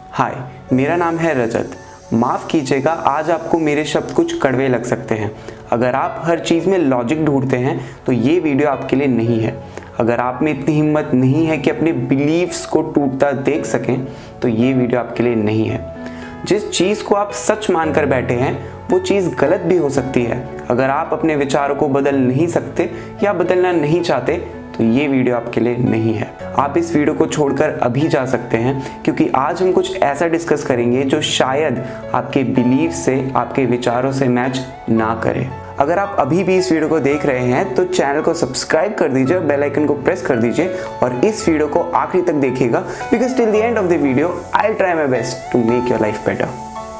हाय, मेरा नाम है रजत। माफ़ कीजिएगा, आज आपको मेरे शब्द कुछ कड़वे लग सकते हैं। अगर आप हर चीज़ में लॉजिक ढूंढते हैं तो ये वीडियो आपके लिए नहीं है। अगर आप में इतनी हिम्मत नहीं है कि अपने बिलीव्स को टूटता देख सकें तो ये वीडियो आपके लिए नहीं है। जिस चीज़ को आप सच मानकर बैठे हैं वो चीज़ गलत भी हो सकती है। अगर आप अपने विचारों को बदल नहीं सकते या बदलना नहीं चाहते तो ये वीडियो आपके लिए नहीं है। आप इस वीडियो को छोड़कर अभी जा सकते हैं, क्योंकि आज हम कुछ ऐसा डिस्कस करेंगे जो शायद आपके बिलीफ से, आपके विचारों से मैच ना करे। अगर आप अभी भी इस वीडियो को देख रहे हैं तो चैनल को सब्सक्राइब कर दीजिए और बेल आइकन को प्रेस कर दीजिए और इस वीडियो को आखिरी तक देखिएगा, because till the end of the video I will try my best to make your life better.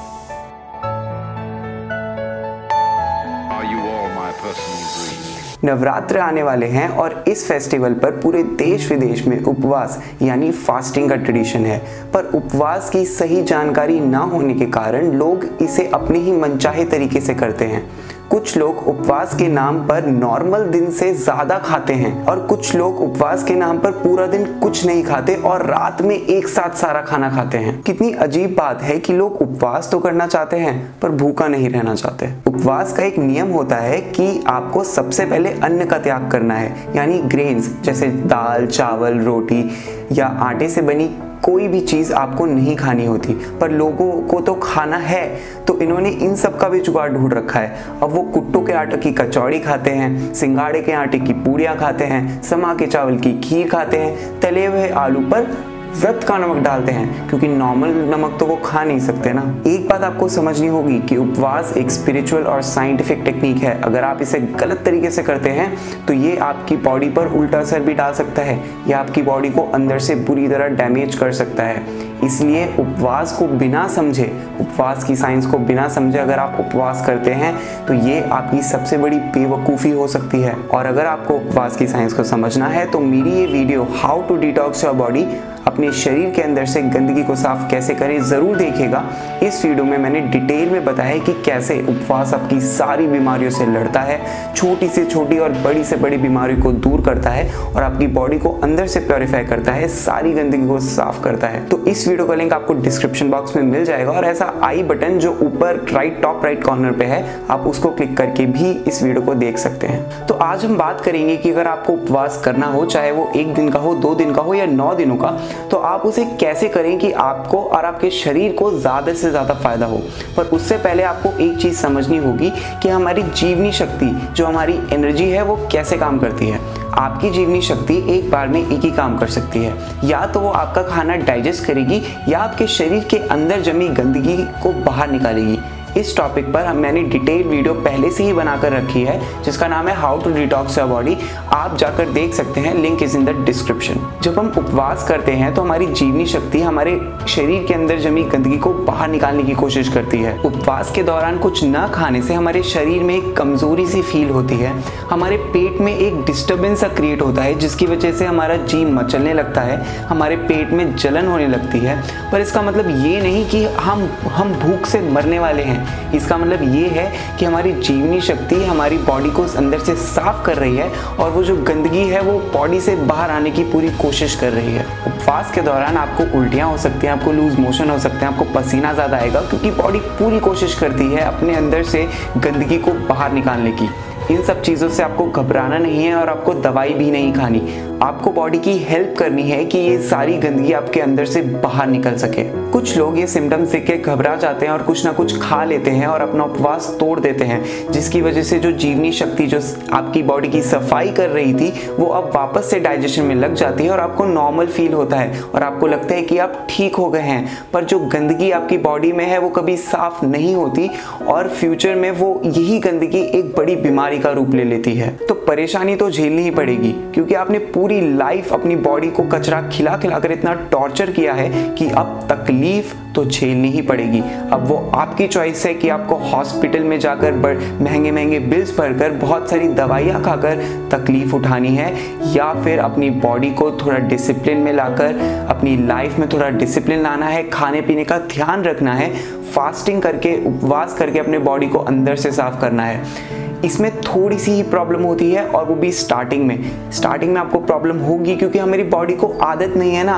Navratra आने वाले हैं और इस फेस्टिवल पर पूरे देश विदेश में उपवास यानी फास्टिंग का ट्रेडिशन है। पर उपवास की सही जानकारी ना होने के कारण लोग इसे अपने ही मनचाहे तरीके से करते हैं। कुछ लोग उपवास के नाम पर नॉर्मल दिन से ज़्यादा खाते हैं और कुछ लोग उपवास के नाम पर पूरा दिन कुछ नहीं खाते और रात में एक साथ सारा खाना खाते हैं। कितनी अजीब बात है कि लोग उपवास तो करना चाहते हैं पर भूखा नहीं रहना चाहते। उपवास का एक नियम होता है कि आपको सबसे पहले अन्न का त्याग करना है, यानी ग्रेन्स जैसे दाल, चावल, रोटी या आटे से बनी कोई भी चीज़ आपको नहीं खानी होती। पर लोगों को तो खाना है तो इन्होंने इन सब का भी जुगाड़ ढूंढ रखा है। अब वो कुट्टू के आटे की कचौड़ी खाते हैं, सिंगाड़े के आटे की पूड़ियाँ खाते हैं, समा के चावल की खीर खाते हैं, तले हुए आलू पर व्रत का नमक डालते हैं, क्योंकि नॉर्मल नमक तो वो खा नहीं सकते ना। एक बात आपको समझनी होगी कि उपवास एक स्पिरिचुअल और साइंटिफिक टेक्निक है। अगर आप इसे गलत तरीके से करते हैं तो ये आपकी बॉडी पर उल्टा असर भी डाल सकता है या आपकी बॉडी को अंदर से बुरी तरह डैमेज कर सकता है। इसलिए उपवास को बिना समझे, उपवास की साइंस को बिना समझे अगर आप उपवास करते हैं तो ये आपकी सबसे बड़ी बेवकूफ़ी हो सकती है। और अगर आपको उपवास की साइंस को समझना है तो मेरी ये video how to detox your body, अपने शरीर के अंदर से गंदगी को साफ कैसे करें, ज़रूर देखिएगा। इस वीडियो में मैंने डिटेल में बताया है कि कैसे उपवास आपकी सारी बीमारियों से लड़ता है, छोटी से छोटी और बड़ी से बड़ी बीमारी को दूर करता है और आपकी बॉडी को अंदर से प्योरीफाई करता है, सारी गंदगी को साफ करता है। तो इस वीडियो का लिंक आपको डिस्क्रिप्शन बॉक्स में मिल जाएगा और ऐसा आई बटन जो ऊपर टॉप राइट कॉर्नर पे है, आप उसको क्लिक करके भी इस वीडियो को देख सकते हैं। तो आज हम बात करेंगे कि अगर आपको उपवास करना हो, चाहे वो 1 दिन का हो, 2 दिन का हो या 9 दिनों का, तो आप उसे कैसे करें कि आपको और आपके शरीर को ज़्यादा से ज़्यादा फायदा हो। पर उससे पहले आपको एक चीज़ समझनी होगी कि हमारी जीवनी शक्ति, जो हमारी एनर्जी है, वो कैसे काम करती है। आपकी जीवनी शक्ति एक बार में एक ही काम कर सकती है, या तो वो आपका खाना डाइजेस्ट करेगी या आपके शरीर के अंदर जमी गंदगी को बाहर निकालेगी। इस टॉपिक पर मैंने डिटेल वीडियो पहले से ही बनाकर रखी है जिसका नाम है how to detox your body. आप जाकर देख सकते हैं, link is in the description. जब हम उपवास करते हैं तो हमारी जीवनी शक्ति हमारे शरीर के अंदर जमी गंदगी को बाहर निकालने की कोशिश करती है। उपवास के दौरान कुछ न खाने से हमारे शरीर में एक कमजोरी सी फील होती है, हमारे पेट में एक डिस्टर्बेंस सा क्रिएट होता है जिसकी वजह से हमारा जी मचलने लगता है, हमारे पेट में जलन होने लगती है। पर इसका मतलब ये नहीं कि हम भूख से मरने वाले हैं। इसका मतलब ये है कि हमारी जीवनी शक्ति हमारी बॉडी को अंदर से साफ कर रही है और वो जो गंदगी है वो बॉडी से बाहर आने की पूरी कोशिश कर रही है। उपवास के दौरान आपको उल्टियाँ हो सकती हैं, आपको लूज मोशन हो सकते हैं, आपको पसीना ज़्यादा आएगा, क्योंकि बॉडी पूरी कोशिश करती है अपने अंदर से गंदगी को बाहर निकालने की। इन सब चीज़ों से आपको घबराना नहीं है और आपको दवाई भी नहीं खानी। आपको बॉडी की हेल्प करनी है कि ये सारी गंदगी आपके अंदर से बाहर निकल सके। कुछ लोग ये सिम्टम्स देख के घबरा जाते हैं और कुछ ना कुछ खा लेते हैं और अपना उपवास तोड़ देते हैं, जिसकी वजह से जो जीवनी शक्ति जो आपकी बॉडी की सफाई कर रही थी वो अब वापस से डाइजेशन में लग जाती है और आपको नॉर्मल फील होता है और आपको लगता है कि आप ठीक हो गए हैं। पर जो गंदगी आपकी बॉडी में है वो कभी साफ नहीं होती और फ्यूचर में वो यही गंदगी एक बड़ी बीमारी का रूप ले लेती है। तो परेशानी तो झेलनी ही पड़ेगी, क्योंकि आपने पूरी लाइफ अपनी बॉडी को कचरा खिला खिलाकर इतना टॉर्चर किया है कि अब तकलीफ तो झेलनी ही पड़ेगी। अब वो आपकी चॉइस है कि आपको हॉस्पिटल में जाकर महंगे महंगे बिल्स भरकर बहुत सारी दवाइयाँ खाकर तकलीफ उठानी है, या फिर अपनी बॉडी को थोड़ा डिसिप्लिन में लाकर अपनी लाइफ में थोड़ा डिसिप्लिन लाना है, खाने पीने का ध्यान रखना है, फास्टिंग करके, उपवास करके अपने बॉडी को अंदर से साफ करना है। इसमें थोड़ी सी ही प्रॉब्लम होती है और वो भी स्टार्टिंग में आपको प्रॉब्लम होगी, क्योंकि हमारी बॉडी को आदत नहीं है ना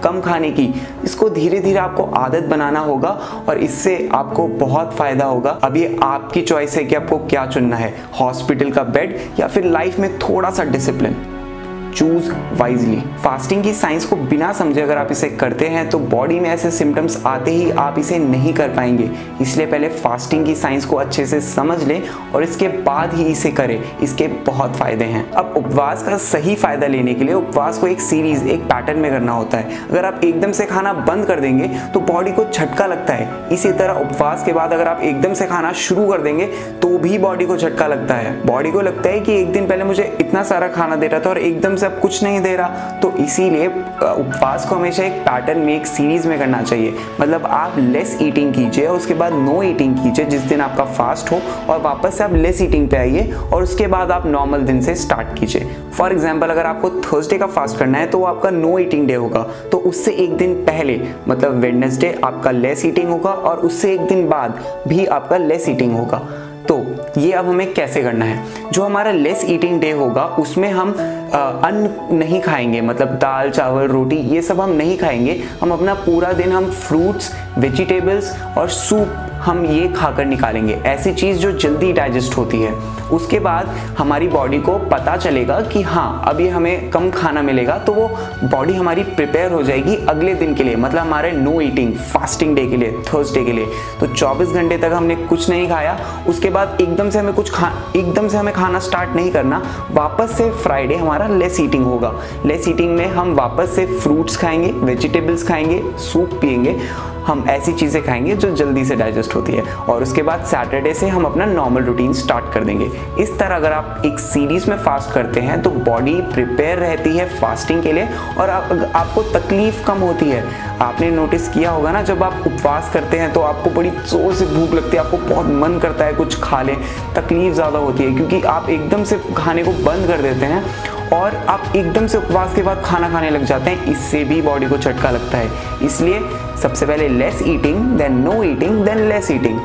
कम खाने की, इसको धीरे धीरे आपको आदत बनाना होगा और इससे आपको बहुत फायदा होगा। अब ये आपकी चॉइस है कि आपको क्या चुनना है, हॉस्पिटल का बेड या फिर लाइफ में थोड़ा सा डिसिप्लिन। Choose wisely. फास्टिंग की साइंस को बिना समझे अगर आप इसे करते हैं तो बॉडी में ऐसे सिम्टम्स आते ही आप इसे नहीं कर पाएंगे। इसलिए पहले फास्टिंग की साइंस को अच्छे से समझ लें और इसके बाद ही इसे करें। इसके बहुत फायदे हैं। अब उपवास का सही फायदा लेने के लिए उपवास को एक सीरीज, एक पैटर्न में करना होता है। अगर आप एकदम से खाना बंद कर देंगे तो बॉडी को झटका लगता है। इसी तरह उपवास के बाद अगर आप एकदम से खाना शुरू कर देंगे तो भी बॉडी को झटका लगता है। बॉडी को लगता है कि एक दिन पहले मुझे इतना सारा खाना दे रहा था और एकदम अब कुछ नहीं दे रहा। तो इसीलिए उपवास को हमेशा एक पैटर्न में, एक सीरीज में करना चाहिए। मतलब आप लेस ईटिंग कीजिए और उसके बाद नो ईटिंग कीजिए जिस दिन आपका फास्ट हो, और वापस से आप लेस ईटिंग पे आइए और उसके बाद आप नॉर्मल दिन से स्टार्ट कीजिए। फॉर एग्जाम्पल, अगर आपको थर्सडे का फास्ट करना है तो वो आपका नो ईटिंग डे होगा, तो उससे एक दिन पहले मतलब वेडनेसडे आपका लेस ईटिंग होगा और उससे एक दिन बाद भी आपका लेस ईटिंग होगा। तो ये अब हमें कैसे करना है। जो हमारा लेस ईटिंग डे होगा उसमें हम अन्न नहीं खाएंगे, मतलब दाल चावल रोटी ये सब हम नहीं खाएंगे। हम अपना पूरा दिन हम फ्रूट्स, वेजिटेबल्स और सूप हम ये खाकर निकालेंगे, ऐसी चीज़ जो जल्दी डाइजेस्ट होती है। उसके बाद हमारी बॉडी को पता चलेगा कि हाँ अब ये हमें कम खाना मिलेगा, तो वो बॉडी हमारी प्रिपेयर हो जाएगी अगले दिन के लिए, मतलब हमारे नो ईटिंग फास्टिंग डे के लिए, थर्सडे के लिए। तो 24 घंटे तक हमने कुछ नहीं खाया, उसके बाद एकदम से हमें खाना स्टार्ट नहीं करना। वापस से फ्राइडे हमारा लेस ईटिंग होगा। लेस ईटिंग में हम वापस से फ्रूट्स खाएंगे, वेजिटेबल्स खाएंगे, सूप पिएंगे, हम ऐसी चीज़ें खाएंगे जो जल्दी से डाइजेस्ट होती है। और उसके बाद सैटरडे से हम अपना नॉर्मल रूटीन स्टार्ट कर देंगे। इस तरह अगर आप एक सीरीज में फास्ट करते हैं तो बॉडी प्रिपेयर रहती है फास्टिंग के लिए और आपको तकलीफ कम होती है। आपने नोटिस किया होगा ना, जब आप उपवास करते हैं तो आपको बड़ी जोर से भूख लगती है, आपको बहुत मन करता है कुछ खा लें, तकलीफ ज़्यादा होती है क्योंकि आप एकदम से खाने को बंद कर देते हैं और आप एकदम से उपवास के बाद खाना खाने लग जाते हैं। इससे भी बॉडी को झटका लगता है। इसलिए सबसे पहले less eating, then no eating, then less eating.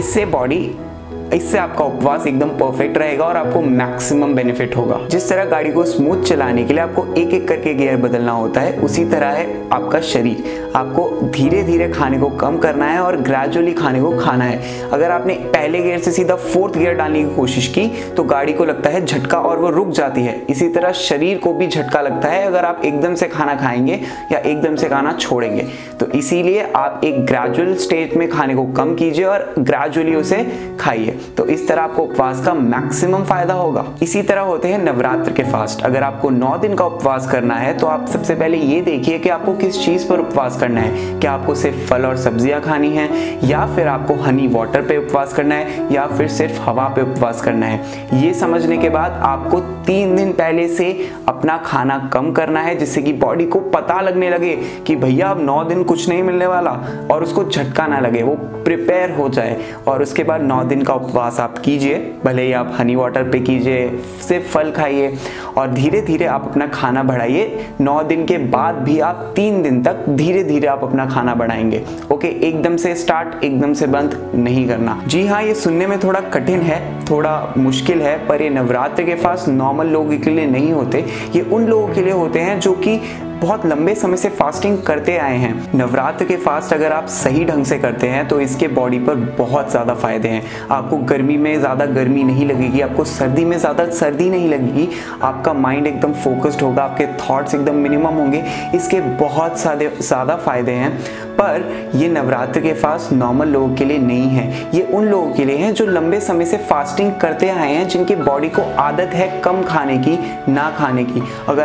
इससे आपका उपवास एकदम परफेक्ट रहेगा और आपको मैक्सिमम बेनिफिट होगा। जिस तरह गाड़ी को स्मूथ चलाने के लिए आपको एक एक करके गियर बदलना होता है, उसी तरह है आपका शरीर। आपको धीरे धीरे खाने को कम करना है और ग्रेजुअली खाने को खाना है। अगर आपने पहले गियर से सीधा 4th गियर डालने की कोशिश की तो गाड़ी को लगता है झटका और वो रुक जाती है। इसी तरह शरीर को भी झटका लगता है अगर आप एकदम से खाना खाएंगे या एकदम से खाना छोड़ेंगे। तो इसीलिए आप एक ग्रेजुअल स्टेज में खाने को कम कीजिए और ग्रेजुअली उसे खाइए। तो इस तरह आपको उपवास का मैक्सिमम फायदा होगा। इसी तरह होते हैं नवरात्र के फास्ट। अगर आपको 9 दिन का उपवास करना है तो आप सबसे पहले ये देखिए कि आपको किस चीज पर उपवास करना है। क्या आपको सिर्फ फल और सब्जियां खानी है, या फिर आपको हनी वाटर पे उपवास करना है, या फिर सिर्फ हवा पे उपवास करना है। ये समझने के बाद आपको 3 दिन पहले से अपना खाना कम करना है, जिससे कि बॉडी को पता लगने लगे कि भैया अब 9 दिन कुछ नहीं मिलने वाला, और उसको झटका ना लगे, वो प्रिपेयर हो जाए। और उसके बाद 9 दिन का उपवास आप कीजिए, भले ही आप हनी वाटर पे कीजिए, सिर्फ फल खाइए और धीरे धीरे आप अपना खाना बढ़ाइए। 9 दिन के बाद भी आप 3 दिन तक धीरे धीरे आप अपना खाना बढ़ाएंगे। ओके, एकदम से स्टार्ट, एकदम से बंद नहीं करना। जी हाँ, ये सुनने में थोड़ा कठिन है, थोड़ा मुश्किल है, पर ये नवरात्र के फास्ट नॉर्मल लोगों के लिए नहीं होते। ये उन लोगों के लिए होते हैं जो कि बहुत लंबे समय से फास्टिंग करते आए हैं। नवरात्र के फास्ट अगर आप सही ढंग से करते हैं तो इसके बॉडी पर बहुत ज़्यादा फायदे हैं। आपको गर्मी में ज़्यादा गर्मी नहीं लगेगी, आपको सर्दी में ज़्यादा सर्दी नहीं लगेगी, आपका माइंड एकदम फोकस्ड होगा, आपके थॉट्स एकदम मिनिमम होंगे। इसके बहुत ज़्यादा फायदे हैं। पर ये नवरात्र के फास्ट नॉर्मल लोगों के लिए नहीं है। ये उन लोगों के लिए हैं जो लंबे समय से फास्टिंग करते आए हैं, जिनकी बॉडी को आदत है कम खाने की, ना खाने की।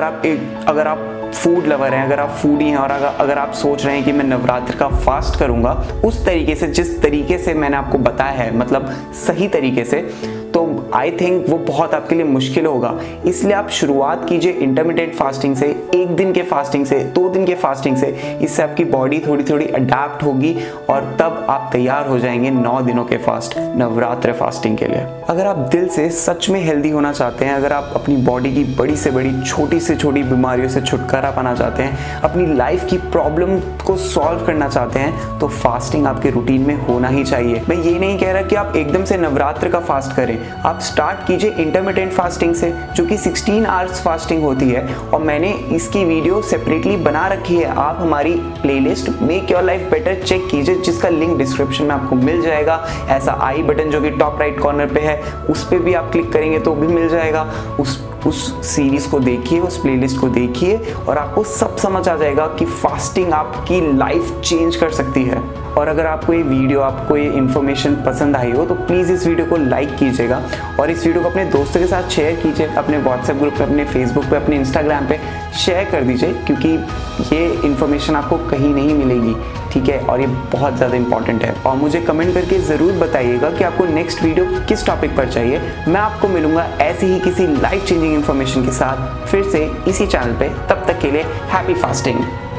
अगर आप फूड लवर हैं, अगर आप फूडी हैं और अगर आप सोच रहे हैं कि मैं नवरात्र का फास्ट करूंगा उस तरीके से, जिस तरीके से मैंने आपको बताया है, मतलब सही तरीके से, तो आई थिंक वो बहुत आपके लिए मुश्किल होगा। इसलिए आप शुरुआत कीजिए इंटरमिटेंट फास्टिंग से, 1 दिन के फास्टिंग से, 2 दिन के फास्टिंग से। इससे आपकी बॉडी थोड़ी थोड़ी अडेप्ट होगी और तब आप तैयार हो जाएंगे 9 दिनों के फास्ट, नवरात्र फास्टिंग के लिए। अगर आप दिल से सच में हेल्दी होना चाहते हैं, अगर आप अपनी बॉडी की बड़ी से बड़ी, छोटी से छोटी बीमारियों से छुटकारा पाना चाहते हैं, अपनी लाइफ की प्रॉब्लम को सॉल्व करना चाहते हैं, तो फास्टिंग आपके रूटीन में होना ही चाहिए। मैं ये नहीं कह रहा कि आप एकदम से नवरात्र का फास्ट करें, आप स्टार्ट कीजिए इंटरमिटेंट फास्टिंग से, जो कि 16 आवर्स फास्टिंग होती है, और मैंने इसकी वीडियो सेपरेटली बना रखी है। आप हमारी playlist make your life better check कीजिए, जिसका लिंक डिस्क्रिप्शन में आपको मिल जाएगा। ऐसा आई बटन जो कि टॉप राइट कॉर्नर पे है, उस पर भी आप क्लिक करेंगे तो भी मिल जाएगा। उस सीरीज को देखिए, उस प्लेलिस्ट को देखिए, और आपको सब समझ आ जाएगा कि फास्टिंग आपकी लाइफ चेंज कर सकती है। और अगर आपको ये वीडियो, आपको ये इन्फॉर्मेशन पसंद आई हो तो प्लीज़ इस वीडियो को लाइक कीजिएगा, और इस वीडियो को अपने दोस्तों के साथ शेयर कीजिए, अपने व्हाट्सएप ग्रुप पे, अपने फेसबुक पे, अपने इंस्टाग्राम पे शेयर कर दीजिए, क्योंकि ये इन्फॉर्मेशन आपको कहीं नहीं मिलेगी, ठीक है, और ये बहुत ज़्यादा इंपॉर्टेंट है। और मुझे कमेंट करके ज़रूर बताइएगा कि आपको नेक्स्ट वीडियो किस टॉपिक पर चाहिए। मैं आपको मिलूंगा ऐसे ही किसी लाइफ चेंजिंग इन्फॉर्मेशन के साथ फिर से इसी चैनल पे। तब तक के लिए हैप्पी फास्टिंग।